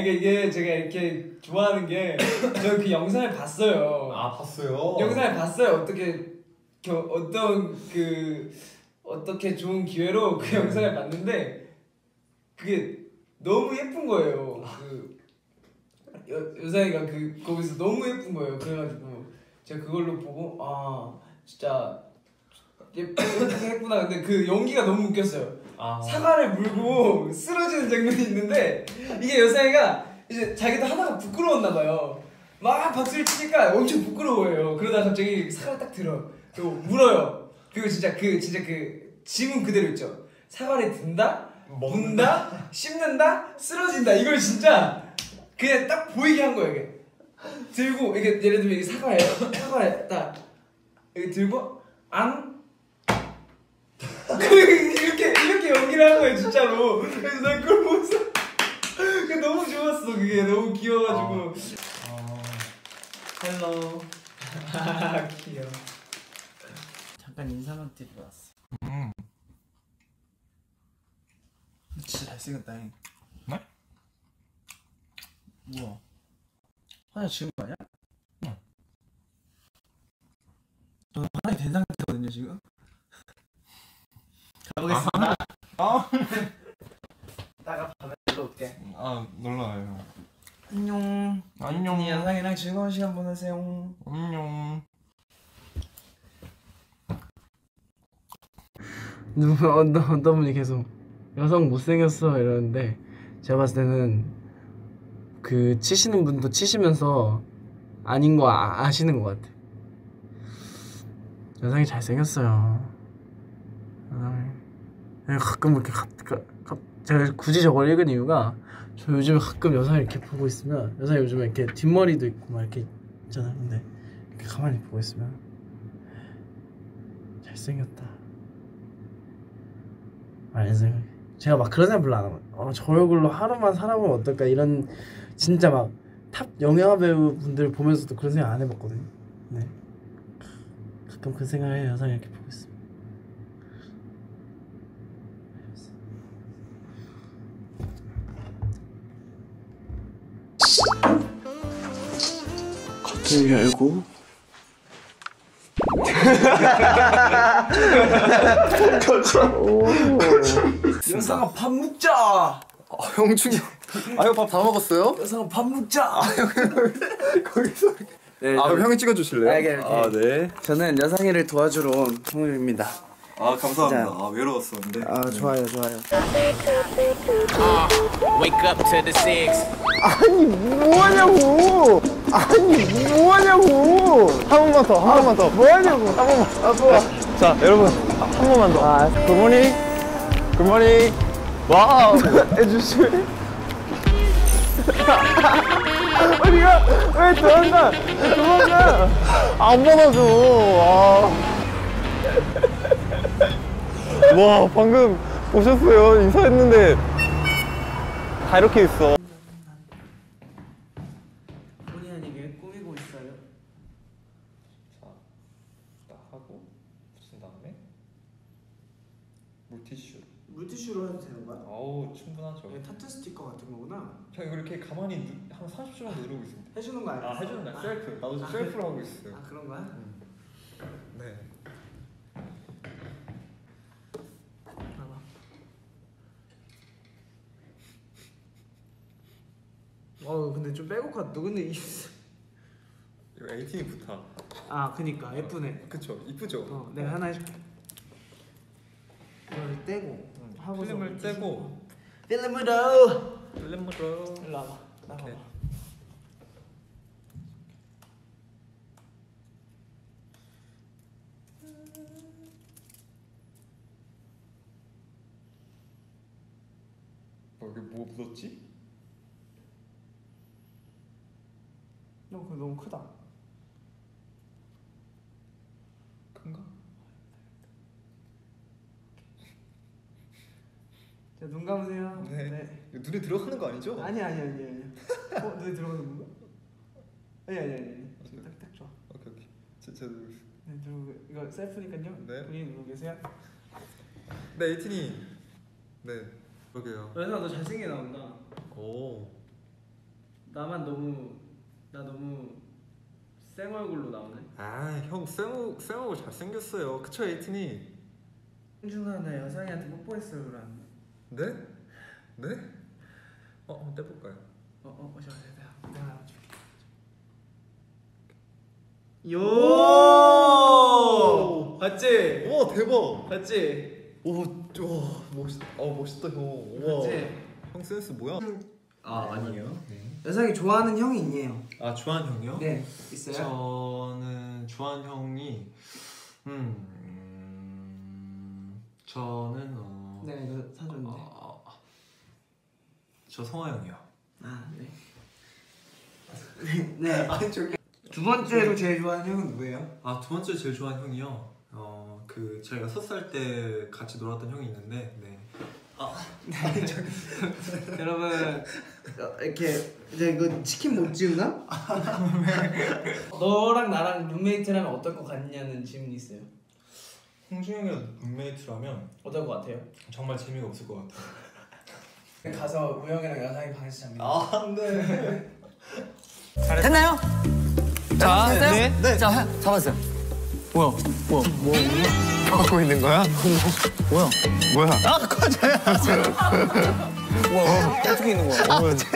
이게 제가 이렇게 좋아하는 게 저 그 영상을 봤어요. 아 봤어요? 영상을 봤어요. 어떻게 좋은 기회로 그 영상을 봤는데 그게 너무 예쁜 거예요. 여자애가 거기서 너무 예쁜 거예요. 그래가지고 제가 그걸로 보고 아 진짜 예쁘게 했구나. 근데 그 연기가 너무 웃겼어요. 사과를 물고 쓰러지는 장면이 있는데 이게 여자애가 이제 자기도 하다가 부끄러웠나 봐요. 막 박수를 치니까 엄청 부끄러워해요. 그러다가 갑자기 사과를 딱 들어. 그리고 물어요. 그리고 진짜 그 지문 그대로 있죠. 사과를 든다, 문다, 씹는다, 쓰러진다. 이걸 진짜 그냥 딱 보이게 한 거예요. 이게 들고 이게 예를 들면 이게 사과예요. 사과에 딱 이렇게 들고 안 이렇게 연기를 한 거예요 진짜로. 그래서 난 그걸 보면서 그게 너무 좋았어. 그게 너무 귀여워가지고. 헬로. 귀여워. 잠깐 인사만 드리러 왔어. 진짜 잘생겼다. 네? 뭐야? 화장 지은 거 아니야? 응. 저는 화장이 된 상태거든요 지금. 가보겠습니다. 이따가 밤에 놀러 올게. 놀러와요. 안녕. 안녕. 영상이랑 즐거운 시간 보내세요. 안녕. 어떤 분이 계속 여성 못생겼어 이러는데 제가 봤을 때는 그 치시는 분도 치시면서 아닌 거 아시는 것 같아. 여성이 잘생겼어요. 가끔 이렇게 제가 굳이 저걸 읽은 이유가 저 요즘에 가끔 여성을 이렇게 보고 있으면 여성이 요즘에 이렇게 뒷머리도 있고 막 이렇게 있잖아요. 근데 이렇게 가만히 보고 있으면 잘생겼다 라는 생각이. 제가 막 그런 생각 별로 안 하고 저 얼굴로 하루만 살아보면 어떨까 이런 진짜 막 탑 영화 배우 분들 보면서도 그런 생각 안 해봤거든요. 네. 가끔 그 생각을 해요. 여성이 이렇게 보고 있으면. 커튼을 열고 여상아 밥 먹자. 형준이 형 밥 다 먹었어요? 여상아 밥 먹자. 거기서 네, 그럼 형이 찍어주실래요? 오케이. 네. 저는 여상이를 도와주러 온 홍일입니다. 감사합니다. 외로웠었는데. 좋아요. Wake up to the six. 아니 뭐하냐고. 한 번만 더. 뭐하냐고. 한 번만. 좋아. 자 여러분 한 번만 더. 굿모닝. 와우. 해주실. 어디가? 왜 도망가? 안 받아줘. 와 방금 보셨어요? 인사했는데 다 이렇게 있어. 본의 아니게 꾸미고 있어요. 자, 딱 하고 붙인 다음에 물티슈로 해도 되는 거야? 아우 충분하죠. 이게 타투 스티커 같은 거구나. 저 이거 이렇게 가만히 한 30초 정도 누르고 있습니다. 해주는 거 아니야? 해주는 거야. 셀프. 나도 지금 셀프로 하고 있어요. 그런 거야? 네. 근데 좀 빼곡하다. 근데 이거 에이틴이 부타. 그니까 예쁘네. 그쵸, 이쁘죠. 내가 하나 해줄게. 이걸 떼고 하고서 필름을 떼고 필름으로 일로 와봐. 나가봐. 여기 뭐 묻었지? 그거 너무 크다. 큰가? 자, 눈 감으세요. 네. 눈에 들어가는 거 아니죠? 아니. 눈에 들어가는 건가? 아니. 딱 좋아. 오케이. 제 네, 누르고 이거 셀프니까요. 네. 본인이 누르고 계세요. 네, 에이틴이. 네. 그러게요. 연아 너 잘생겨 나온다. 오. 나만 너무 쌩 얼굴로 나오네. 아, 형 쌤하고 잘생겼어요. 그쵸, 에이틴이? 홍준아 나 여상이한테 뽀뽀했어요 그럼. 네? 네? 한번 떼볼까요? 내가 요 봤지? 와, 대박! 봤지? 오, 멋있다. 멋있다, 형. 우와. 봤지? 형 센스 뭐야? 아니에요. 여상이 좋아하는 형이 있네요. 아, 좋아하는 형이요? 네 있어요? 저는 좋아하는 형이 저는 네 이거 사줬는데. 저 성화 형이요. 아 네. 네. 두 번째로 제일 좋아하는 형은 누구예요? 두 번째 제일 좋아하는 형이요. 그 제가 6살 때 같이 놀았던 형이 있는데, 네. 여러분 이렇게 이제 이거 치킨 못 지우나? 너랑 나랑 룸메이트라면 어떨 것 같냐는 질문이 있어요. 홍준이 형이랑 룸메이트라면 어떨 것 같아요? 정말 재미가 없을 것 같아요. 가서 우영이랑 여상이 방에서 잡니다. 네. 됐나요? 자, 네. 자, 잡았어요. 뭐야? 하고 있는 거야? 뭐야? 어떻게 있는 거야?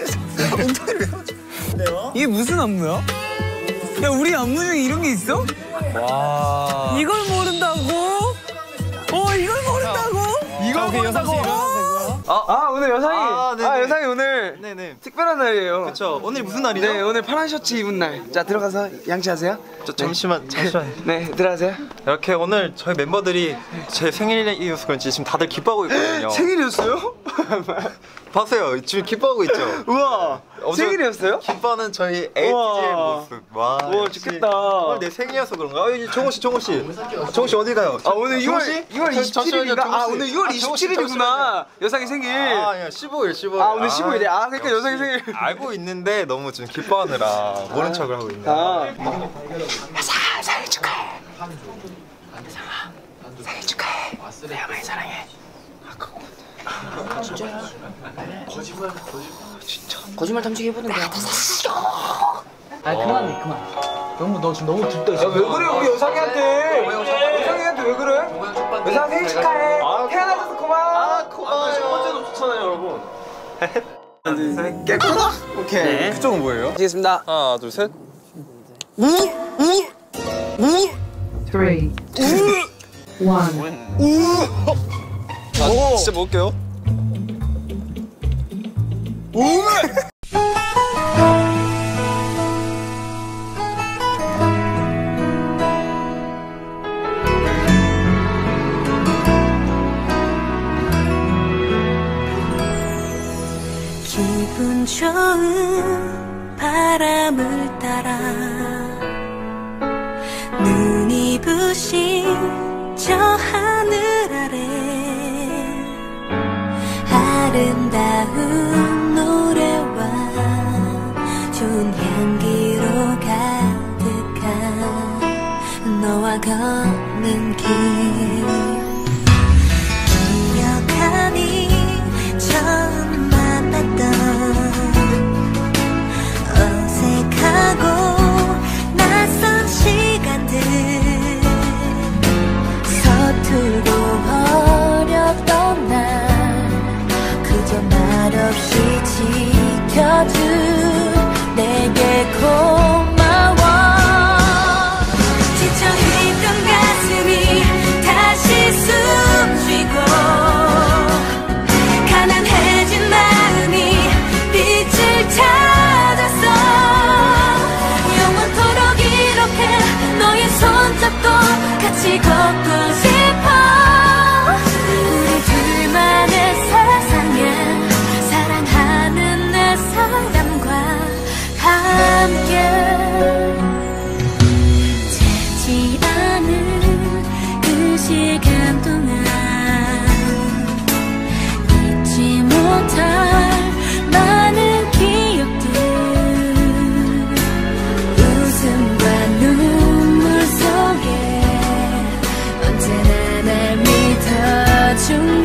이게 무슨 안무야? 야, 우리 안무 중에 이런 게 있어? 와. 이걸 모른다고? 이걸 모른다고? 이거 모른다고? 오늘 여상이 네네. 여상이 오늘 네네. 특별한 날이에요. 그쵸. 오늘 무슨 날이죠? 네 오늘 파란 셔츠 입은 날. 자 들어가서 양치하세요. 잠시만. 네 들어가세요. 이렇게 오늘 저희 멤버들이 제 생일이어서 그런지 지금 다들 기뻐하고 있거든요. 생일이었어요? 봤어요. 지금 기뻐하고 있죠. 우와 생일이었어요? 기뻐하는 저희 에이티즈의 우와. 모습. 와 역시 좋겠다. 오늘 내 생일이어서 그런가? 정호 씨 어디 가요? 오늘 2월 27일인가? 오늘 6월 27일이구나. 여상이 생일. 아니야 15일. 오늘 15일이야. 그러니까 역시 여상이 생일. 알고 있는데 너무 좀 기뻐하느라 모른 척을 하고 있네. 생일 축하해. 생일 축하해. 내가 많이 사랑해. 진짜야? 거짓말 탐지기 해보는 거야. 그만. 너 지금 너무 듣다. 야, 왜 그래 우리 여상이한테? 여상이한테 왜 그래? 여상 생일 축하해. 태어나줘서 고마워. 고마워요. 첫 번째도 좋잖아요, 여러분. 하나, 둘, 셋. 깨끗하다. 오케이. 그쪽은 뭐예요? 하겠습니다. 하나, 둘, 셋. 3, 2, 1. 진짜 먹을게요. 기분 좋은 바람을 따라 눈이 부신 저 하늘 아래 아름다운 노래와 좋은 향기로 가득한 너와 걷는 길 기억하니 처음 만났던 어색하고 낯선 시간들 서툴고 어렵던 날 그저 말없이 지켜준 내게 고마워 지쳐있던 가슴이 다시 숨쉬고 가난해진 마음이 빛을 찾았어 영원토록 이렇게 너의 손잡고 같이 걷고 싶어 우리 둘만의 세상에 사랑하는 내 사람과 함께 재지 않은 그 시간 동안 잊지 못할 많은 기억들 웃음과 눈물 속에 언제나 날 믿어준